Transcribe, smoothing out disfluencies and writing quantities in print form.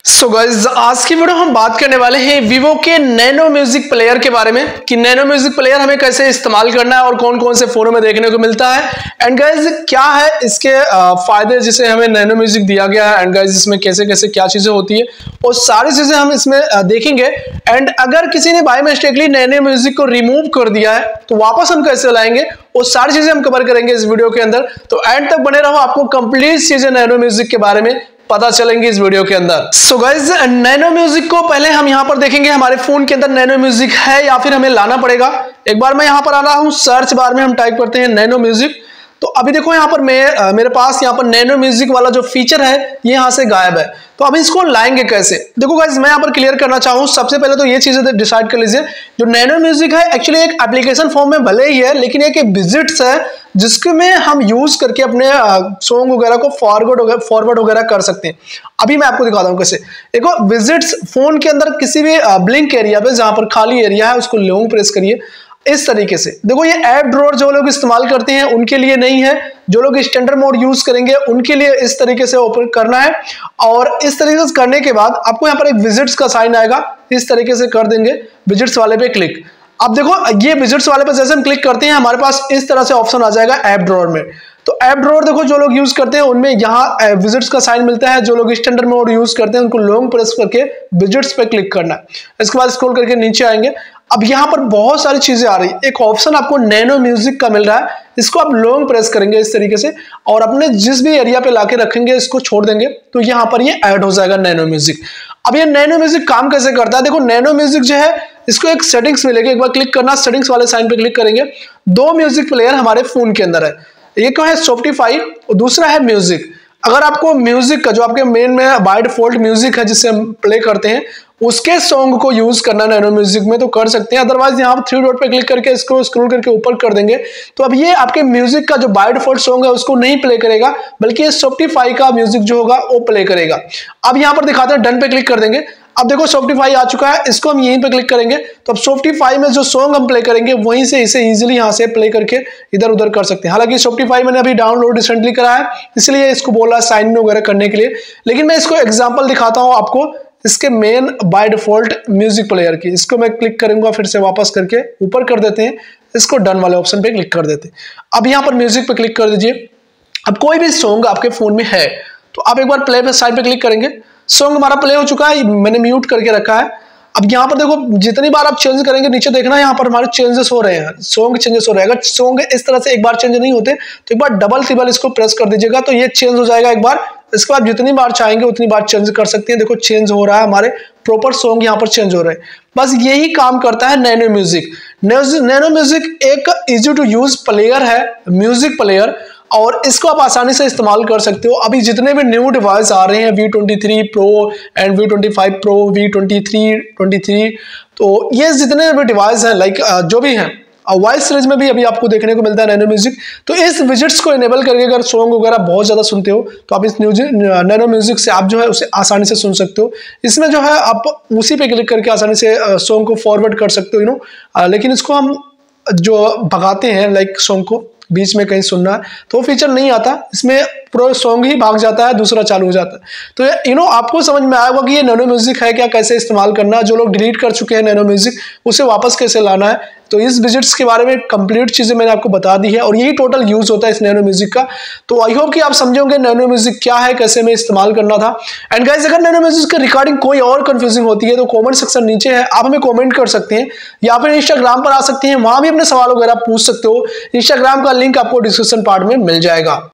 So guys आज की video हम बात करने वाले हैं वीवो के नैनो म्यूजिक प्लेयर के बारे में कि नैनो म्यूजिक प्लेयर हमें कैसे इस्तेमाल करना है और कौन कौन से फोनों में देखने को मिलता है। एंड गाइज क्या है इसके फायदे जिसे हमें नैनो म्यूजिक दिया गया है, एंड गाइज इसमें कैसे कैसे क्या चीजें होती है और सारी चीजें हम इसमें देखेंगे। एंड अगर किसी ने बाय मिस्टेकली नैनो म्यूजिक को रिमूव कर दिया है तो वापस हम कैसे लाएंगे, वो सारी चीजें हम कवर करेंगे इस वीडियो के अंदर। तो एंड तक बने रहो, आपको कंप्लीट चीजें नैनो म्यूजिक के बारे में पता चलेंगे इस वीडियो के अंदर। सो गाइज नैनो म्यूजिक को पहले हम यहां पर देखेंगे हमारे फोन के अंदर नैनो म्यूजिक है या फिर हमें लाना पड़ेगा। एक बार मैं यहां पर आ रहा हूं, सर्च बार में हम टाइप करते हैं नैनो म्यूजिक। तो अभी देखो यहां पर मेरे पास यहां पर नैनो म्यूजिक वाला जो फीचर है ये यहां से गायब है। तो अभी इसको लाएंगे कैसे, देखो गाइज मैं यहां पर क्लियर करना चाहूं। सबसे पहले तो ये चीजें डिसाइड कर लीजिए, जो नैनो म्यूजिक है एक्चुअली एक एप्लीकेशन फॉर्म में भले ही है, लेकिन एक विजिट्स है जिसके में हम यूज करके अपने सॉन्ग वगैरह को फॉरवर्ड वगैरह कर सकते हैं। अभी मैं आपको दिखाता हूं कैसे। देखो विजिट्स फोन के अंदर किसी भी ब्लिंक एरिया पे जहां पर खाली एरिया है उसको लॉन्ग प्रेस करिए इस तरीके से। देखो ये ऐप ड्रॉअर जो लोग इस्तेमाल करते हैं उनके लिए नहीं है, जो लोग स्टैंडर्ड मोड यूज करेंगे उनके लिए इस तरीके से ओपन करना है। और इस तरीके से करने के बाद आपको यहाँ पर एक विजिट्स का साइन आएगा, इस तरीके से कर देंगे विजिट्स वाले पे क्लिक। अब देखो ये विजिट्स वाले पे जैसे हम क्लिक करते हैं हमारे पास इस तरह से ऑप्शन आ जाएगा ऐप ड्रॉअर में। तो ऐप ड्रॉअर देखो जो लोग यूज करते हैं उनमें यहाँ विजिट्स का साइन मिलता है, जो लोग स्टैंडर्ड मोड यूज करते हैं उनको लॉन्ग प्रेस करके विजिट्स पे क्लिक करना है। इसके बाद स्क्रॉल करके नीचे आएंगे। अब यहाँ पर बहुत सारी चीजें आ रही है, एक ऑप्शन आपको नैनो म्यूजिक का मिल रहा है, इसको आप लॉन्ग प्रेस करेंगे इस तरीके से और अपने जिस भी एरिया पे लाके रखेंगे इसको छोड़ देंगे तो यहाँ पर ये ऐड हो जाएगा नैनो म्यूजिक। अब ये नैनो म्यूजिक काम कैसे करता है, देखो नैनो म्यूजिक जो है इसको एक सेटिंग्स मिलेगी, एक बार क्लिक करना, सेटिंग्स वाले साइन पे क्लिक करेंगे। दो म्यूजिक प्लेयर हमारे फोन के अंदर है, एक है स्पॉटिफाई और दूसरा है म्यूजिक। अगर आपको म्यूजिक का जो आपके मेन में बाय डिफॉल्ट म्यूजिक है जिससे हम प्ले करते हैं उसके सॉन्ग को यूज करना नैनो म्यूजिक में तो कर सकते हैं, अदरवाइज यहाँ पर थ्री डॉट पे क्लिक करके इसको स्क्रॉल करके ऊपर कर देंगे तो अब ये आपके म्यूजिक का जो बाय डिफॉल्ट सॉन्ग है उसको नहीं प्ले करेगा, बल्कि ये स्पॉटिफाई का म्यूजिक जो होगा वो प्ले करेगा। अब यहाँ पर दिखाते हैं, डन पे क्लिक कर देंगे। अब देखो स्पॉटिफाई आ चुका है, इसको हम यहीं पे क्लिक करेंगे तो अब स्पॉटिफाई में जो सॉन्ग हम प्ले करेंगे वहीं से इसे इजीली यहाँ से प्ले करके इधर उधर कर सकते हैं। हालांकि स्पॉटिफाई मैंने अभी डाउनलोड रिसेंटली करा है इसलिए इसको बोला साइन इन वगैरह करने के लिए, लेकिन मैं इसको एग्जांपल दिखाता हूँ आपको इसके main by default music player की। इसको मैं क्लिक करूंगा, फिर से वापस करके ऊपर कर देते हैं, इसको डन वाले ऑप्शन पे क्लिक कर देते हैं। अब यहाँ पर म्यूजिक पे क्लिक कर दीजिए। अब कोई भी सॉन्ग आपके फोन में है तो आप एक बार प्ले पे साइड पे क्लिक करेंगे, सॉन्ग हमारा प्ले हो चुका है, मैंने म्यूट करके रखा है। अब यहाँ पर देखो जितनी बार आप चेंज करेंगे नीचे देखना यहाँ पर हमारे चेंजेस हो रहे हैं, सॉन्ग चेंजेस हो रहे हैं। अगर सॉन्ग इस तरह से एक बार चेंज नहीं होते तो एक बार डबल ट्रिपल इसको प्रेस कर दीजिएगा तो ये चेंज हो जाएगा एक बार। इसके बाद जितनी बार चाहेंगे उतनी बार चेंज कर सकते हैं। देखो चेंज हो रहा है, हमारे प्रॉपर सॉन्ग यहाँ पर चेंज हो रहे हैं। बस यही काम करता है नैनो म्यूजिक। नैनो म्यूजिक एक इजी टू यूज प्लेयर है, म्यूजिक प्लेयर, और इसको आप आसानी से इस्तेमाल कर सकते हो। अभी जितने भी न्यू डिवाइस आ रहे हैं V23 Pro and V25 Pro, V23 तो ये जितने भी डिवाइस हैं लाइक जो भी हैं वॉइस सीरीज में भी अभी आपको देखने को मिलता है नैनो म्यूजिक। तो इस विजिट्स को इनेबल करके अगर सॉन्ग वगैरह बहुत ज्यादा सुनते हो तो आप इस नैनो म्यूजिक से आप जो है उसे आसानी से सुन सकते हो। इसमें जो है आप उसी पे क्लिक करके आसानी से सॉन्ग को फॉरवर्ड कर सकते हो लेकिन इसको हम जो भगाते हैं लाइक सॉन्ग को बीच में कहीं सुनना है तो वो फीचर नहीं आता, इसमें पूरा सॉन्ग ही भाग जाता है, दूसरा चालू हो जाता है। तो आपको समझ में आएगा कि ये नैनो म्यूजिक है क्या, कैसे इस्तेमाल करना है। जो लोग डिलीट कर चुके हैं नैनो म्यूजिक उसे वापस कैसे लाना है, तो इस विजिट्स के बारे में कंप्लीट चीजें मैंने आपको बता दी है और यही टोटल यूज होता है इस नैनो म्यूजिक का। तो आई होप कि आप समझे होंगे नैनो म्यूजिक क्या है, कैसे में इस्तेमाल करना था। एंड गाइस अगर नैनो म्यूजिक के रिगार्डिंग कोई और कंफ्यूजिंग होती है तो कमेंट सेक्शन नीचे है, आप हमें कमेंट कर सकते हैं या फिर इंस्टाग्राम पर आ सकते हैं, वहां भी अपने सवाल वगैरह पूछ सकते हो। इंस्टाग्राम का लिंक आपको डिस्क्रिप्शन पार्ट में मिल जाएगा।